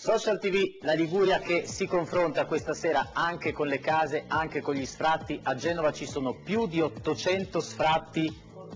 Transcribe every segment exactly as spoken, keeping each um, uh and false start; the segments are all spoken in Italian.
Social T V, la Liguria che si confronta questa sera anche con le case, anche con gli sfratti. A Genova ci sono più di ottocento sfratti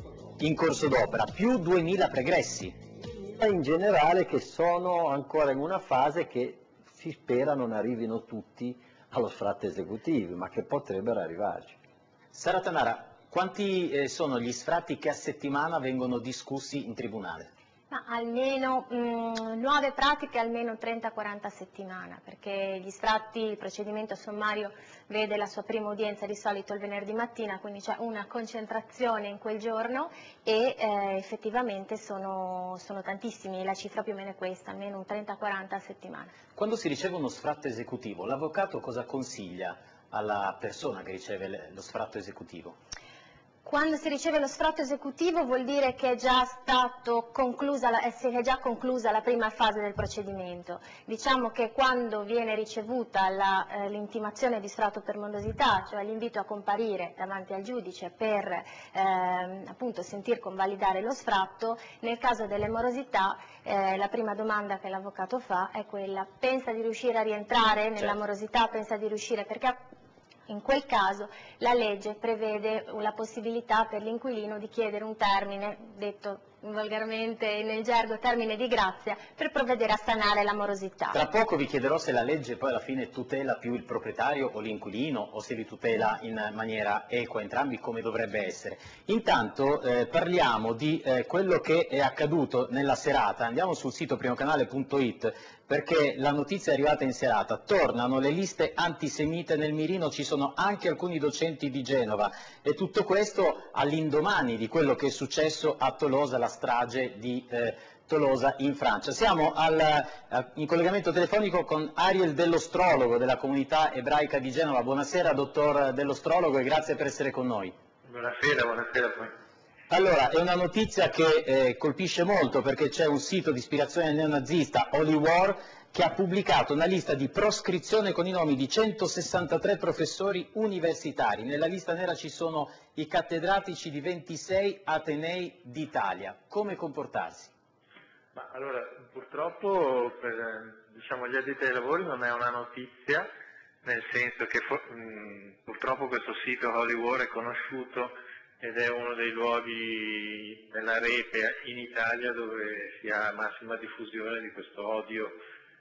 in corso d'opera, più duemila pregressi. In generale che sono ancora in una fase che si spera non arrivino tutti allo sfratto esecutivo, ma che potrebbero arrivarci. Sara Tanara, quanti eh, sono gli sfratti che a settimana vengono discussi in tribunale? Ma almeno mh, nuove pratiche, almeno trenta quaranta a settimana, perché gli sfratti, il procedimento sommario vede la sua prima udienza di solito il venerdì mattina, quindi c'è una concentrazione in quel giorno e eh, effettivamente sono, sono tantissimi, la cifra più o meno è questa, almeno un trenta quaranta a settimana. Quando si riceve uno sfratto esecutivo, l'avvocato cosa consiglia alla persona che riceve lo sfratto esecutivo? Quando si riceve lo sfratto esecutivo vuol dire che è già, stato conclusa la, è già conclusa la prima fase del procedimento. Diciamo che quando viene ricevuta l'intimazione eh, di sfratto per morosità, cioè l'invito a comparire davanti al giudice per eh, appunto sentir convalidare lo sfratto, nel caso delle morosità eh, la prima domanda che l'avvocato fa è quella: pensa di riuscire a rientrare nella Certo. morosità, pensa di riuscire, perché in quel caso la legge prevede la possibilità per l'inquilino di chiedere un termine, detto volgarmente nel gergo termine di grazia, per provvedere a sanare la morosità. Tra poco vi chiederò se la legge poi alla fine tutela più il proprietario o l'inquilino, o se li tutela in maniera equa entrambi, come dovrebbe essere. Intanto eh, parliamo di eh, quello che è accaduto nella serata. Andiamo sul sito primocanale punto it perché la notizia è arrivata in serata. Tornano le liste antisemite nel mirino, ci sono anche alcuni docenti di Genova, e tutto questo all'indomani di quello che è successo a Tolosa, la strage di eh, Tolosa in Francia. Siamo al, in collegamento telefonico con Ariel Dellostrologo della comunità ebraica di Genova. Buonasera dottor Dellostrologo e grazie per essere con noi. Buonasera, buonasera a voi. Allora, è una notizia che eh, colpisce molto perché c'è un sito di ispirazione neonazista, Holy War, che ha pubblicato una lista di proscrizione con i nomi di centosessantatré professori universitari. Nella lista nera ci sono i cattedratici di ventisei atenei d'Italia. Come comportarsi? Ma allora, purtroppo per diciamo, gli addetti ai lavori non è una notizia, nel senso che mh, purtroppo questo sito Holy War è conosciuto ed è uno dei luoghi nella rete in Italia dove si ha massima diffusione di questo odio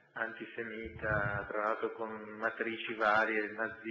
antisemita, tra l'altro con matrici varie,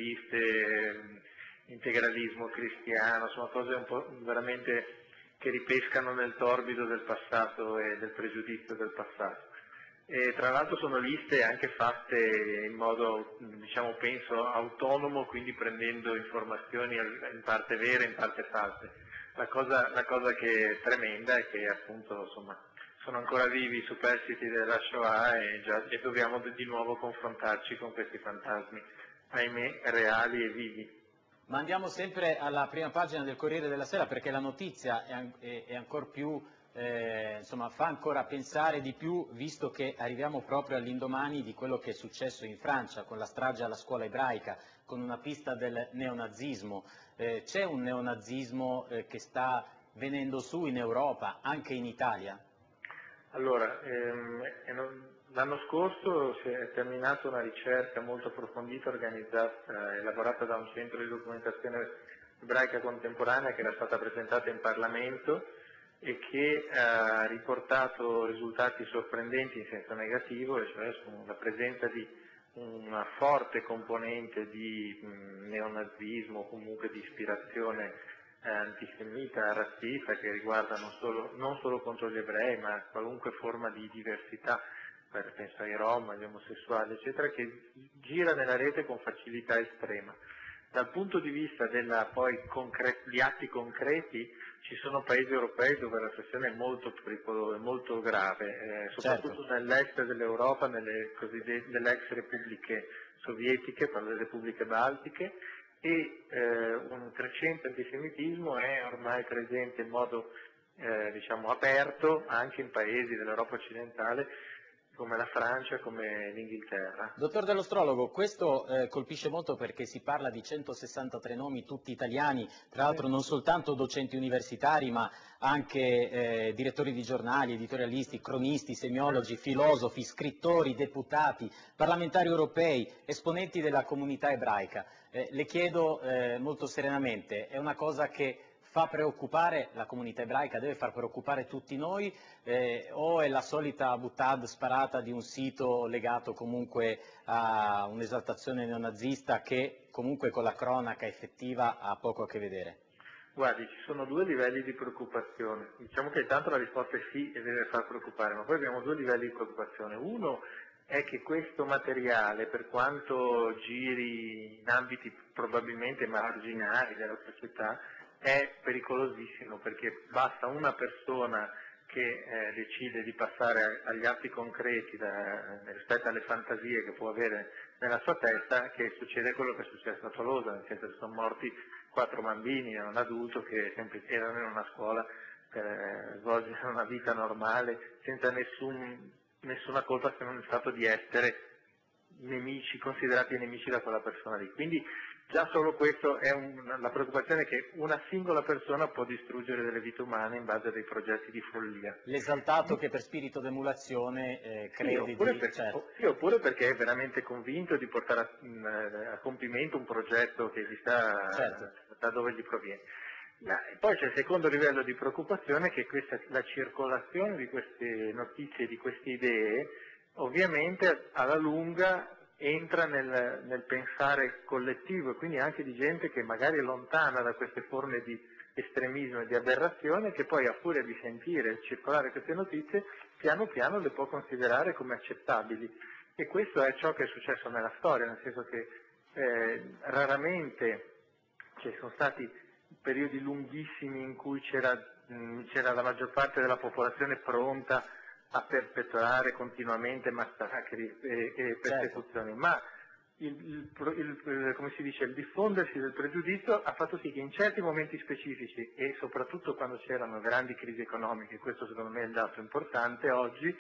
naziste, integralismo cristiano, insomma cose un po' veramente che ripescano nel torbido del passato e del pregiudizio del passato. E tra l'altro sono liste anche fatte in modo, diciamo, penso autonomo, quindi prendendo informazioni in parte vere, in parte false. La cosa, la cosa che è tremenda è che appunto insomma, sono ancora vivi i superstiti della Shoah e, già, e dobbiamo di nuovo confrontarci con questi fantasmi, ahimè, reali e vivi. Ma andiamo sempre alla prima pagina del Corriere della Sera perché la notizia è, è, è ancora più, eh, insomma, fa ancora pensare di più, visto che arriviamo proprio all'indomani di quello che è successo in Francia con la strage alla scuola ebraica, con una pista del neonazismo. Eh, c'è un neonazismo eh, che sta venendo su in Europa, anche in Italia? Allora, ehm, l'anno scorso si è terminata una ricerca molto approfondita, organizzata, elaborata da un centro di documentazione ebraica contemporanea che era stata presentata in Parlamento e che ha riportato risultati sorprendenti in senso negativo, e cioè sulla presenza di una forte componente di mh, neonazismo, comunque di ispirazione Eh, antisemita, razzista, che riguarda non solo, non solo contro gli ebrei, ma qualunque forma di diversità, penso ai rom, agli omosessuali, eccetera, che gira nella rete con facilità estrema. Dal punto di vista della, poi, concre- di atti concreti, ci sono paesi europei dove la questione è molto pericolosa, molto grave, eh, soprattutto Certo. nell'est dell'Europa, nelle cosiddette nelle ex repubbliche sovietiche, per le repubbliche baltiche, e eh, un crescente antisemitismo è ormai presente in modo eh, diciamo aperto anche in paesi dell'Europa occidentale, come la Francia, come l'Inghilterra. Dottor Dell'Ostrologo, questo eh, colpisce molto perché si parla di centosessantatré nomi tutti italiani, tra l'altro non soltanto docenti universitari ma anche eh, direttori di giornali, editorialisti, cronisti, semiologi, filosofi, scrittori, deputati, parlamentari europei, esponenti della comunità ebraica. Eh, le chiedo eh, molto serenamente, è una cosa che fa preoccupare la comunità ebraica, deve far preoccupare tutti noi, eh, o è la solita boutade sparata di un sito legato comunque a un'esaltazione neonazista che comunque con la cronaca effettiva ha poco a che vedere? Guardi, ci sono due livelli di preoccupazione. Diciamo che intanto la risposta è sì e deve far preoccupare, ma poi abbiamo due livelli di preoccupazione. Uno è che questo materiale, per quanto giri in ambiti probabilmente marginali della società, è pericolosissimo, perché basta una persona che eh, decide di passare agli atti concreti da, rispetto alle fantasie che può avere nella sua testa, che succede quello che è successo a Tolosa, nel senso che sono morti quattro bambini e un adulto che sempre erano in una scuola per eh, svolgere una vita normale senza nessun, nessuna colpa se non il fatto di essere nemici, considerati nemici da quella persona lì. Quindi già solo questo è un, la preoccupazione che una singola persona può distruggere delle vite umane in base a dei progetti di follia. L'esaltato che per spirito d'emulazione eh, crede sì, oppure di... Per, certo. sì, oppure perché è veramente convinto di portare a, a compimento un progetto che gli sta Certo. da dove gli proviene. Ma poi c'è il secondo livello di preoccupazione, che questa, la circolazione di queste notizie, di queste idee, ovviamente alla lunga entra nel, nel pensare collettivo, e quindi anche di gente che magari è lontana da queste forme di estremismo e di aberrazione, che poi a furia di sentire circolare queste notizie piano piano le può considerare come accettabili. E questo è ciò che è successo nella storia, nel senso che eh, raramente ci sono stati periodi lunghissimi in cui c'era, mh, c'era la maggior parte della popolazione pronta a perpetrare continuamente massacri e, e persecuzioni, certo. ma il, il, il, come si dice, il diffondersi del pregiudizio ha fatto sì che in certi momenti specifici, e soprattutto quando c'erano grandi crisi economiche, questo secondo me è il dato importante oggi,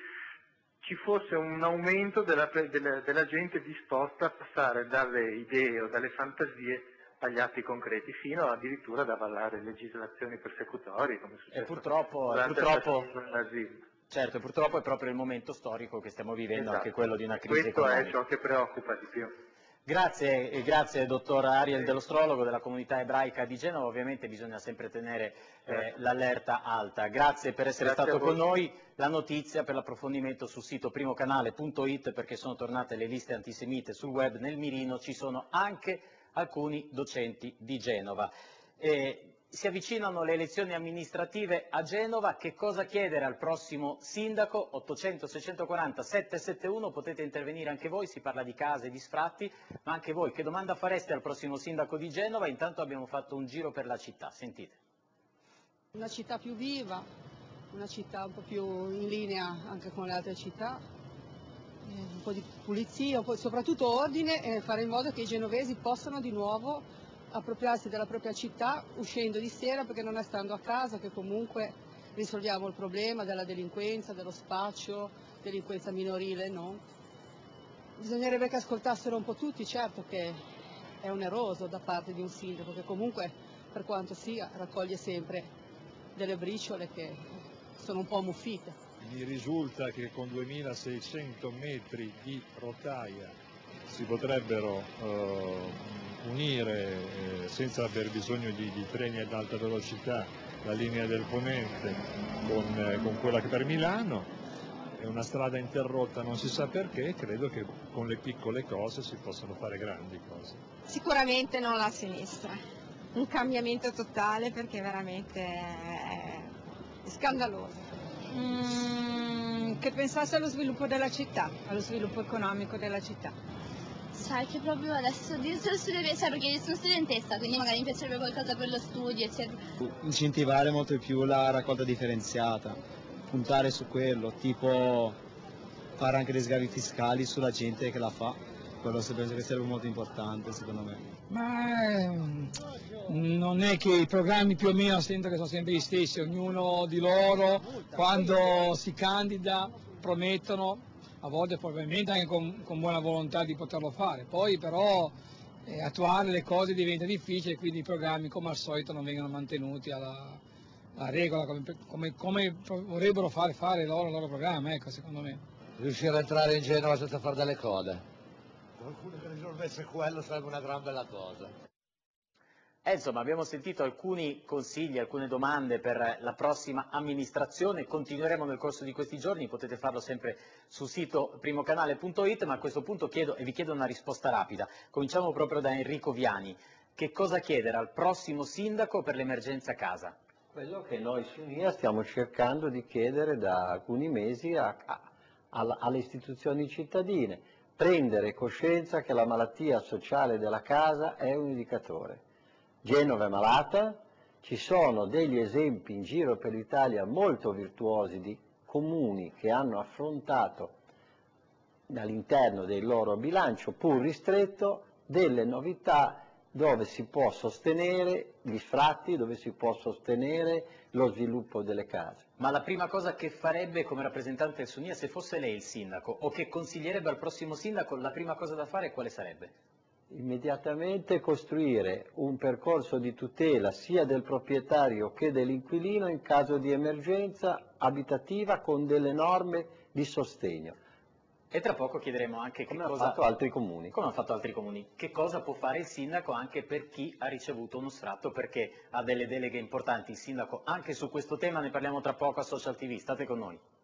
ci fosse un aumento della, della, della gente disposta a passare dalle idee o dalle fantasie agli atti concreti, fino addirittura ad avallare legislazioni persecutorie, come è successo e purtroppo, durante purtroppo... il nazismo. Certo, purtroppo è proprio il momento storico che stiamo vivendo, Esatto. anche quello di una crisi Questo economica. Questo è ciò che preoccupa di più. Grazie, e grazie dottor Ariel Dell'Ostrologo della comunità ebraica di Genova, ovviamente bisogna sempre tenere eh, l'allerta alta. Grazie per essere Grazie stato con noi, la notizia per l'approfondimento sul sito primocanale punto it, perché sono tornate le liste antisemite sul web, nel mirino ci sono anche alcuni docenti di Genova. Eh, Si avvicinano le elezioni amministrative a Genova, che cosa chiedere al prossimo sindaco? ottocento seicentoquaranta settecentosettantuno, potete intervenire anche voi, si parla di case, di sfratti, ma anche voi che domanda fareste al prossimo sindaco di Genova? Intanto abbiamo fatto un giro per la città, sentite. Una città più viva, una città un po' più in linea anche con le altre città, un po' di pulizia, un po', soprattutto ordine, e fare in modo che i genovesi possano di nuovo appropriarsi della propria città uscendo di sera, perché non è stando a casa che comunque risolviamo il problema della delinquenza, dello spaccio, delinquenza minorile, no? Bisognerebbe che ascoltassero un po' tutti, certo che è oneroso da parte di un sindaco che comunque, per quanto sia, raccoglie sempre delle briciole che sono un po' ammuffite. Mi risulta che con duemilaseicento metri di rotaia si potrebbero eh, unire eh, senza aver bisogno di, di treni ad alta velocità la linea del Ponente con, eh, con quella che per Milano. È una strada interrotta, non si sa perché, credo che con le piccole cose si possano fare grandi cose. Sicuramente non la sinistra, un cambiamento totale, perché veramente è scandaloso. Mm, che pensasse allo sviluppo della città, allo sviluppo economico della città. Sai che proprio adesso dirsi lo studio, cioè perché sono studentessa, quindi magari mi piacerebbe qualcosa per lo studio, eccetera. Incentivare molto di più la raccolta differenziata, puntare su quello, tipo fare anche dei sgravi fiscali sulla gente che la fa, quello penso che sarebbe molto importante secondo me. Ma eh, non è che i programmi più o meno sento che sono sempre gli stessi, ognuno di loro quando si candida promettono a volte probabilmente anche con, con buona volontà di poterlo fare, poi però eh, attuare le cose diventa difficile, quindi i programmi come al solito non vengono mantenuti alla, alla regola, come, come, come vorrebbero fare, fare loro, il loro programma, ecco, secondo me. Riuscire a entrare in Genova senza fare delle code. Qualcuno che risolvesse quello sarebbe una gran bella cosa. Eh, insomma, abbiamo sentito alcuni consigli, alcune domande per la prossima amministrazione, continueremo nel corso di questi giorni, potete farlo sempre sul sito primocanale punto it, ma a questo punto chiedo, e vi chiedo una risposta rapida. Cominciamo proprio da Enrico Viani. Che cosa chiedere al prossimo sindaco per l'emergenza casa? Quello che noi su U N I A stiamo cercando di chiedere da alcuni mesi a, a, alle istituzioni cittadine, prendere coscienza che la malattia sociale della casa è un indicatore. Genova è malata, ci sono degli esempi in giro per l'Italia molto virtuosi di comuni che hanno affrontato all'interno del loro bilancio, pur ristretto, delle novità dove si può sostenere gli sfratti, dove si può sostenere lo sviluppo delle case. Ma la prima cosa che farebbe come rappresentante del S U N I A, se fosse lei il sindaco, o che consiglierebbe al prossimo sindaco, la prima cosa da fare quale sarebbe? Immediatamente costruire un percorso di tutela sia del proprietario che dell'inquilino in caso di emergenza abitativa con delle norme di sostegno. E tra poco chiederemo anche che come cosa... hanno fatto altri comuni. Come hanno fatto altri comuni. Che cosa può fare il sindaco anche per chi ha ricevuto uno sfratto, perché ha delle deleghe importanti il sindaco. Anche su questo tema ne parliamo tra poco a Social T V, state con noi.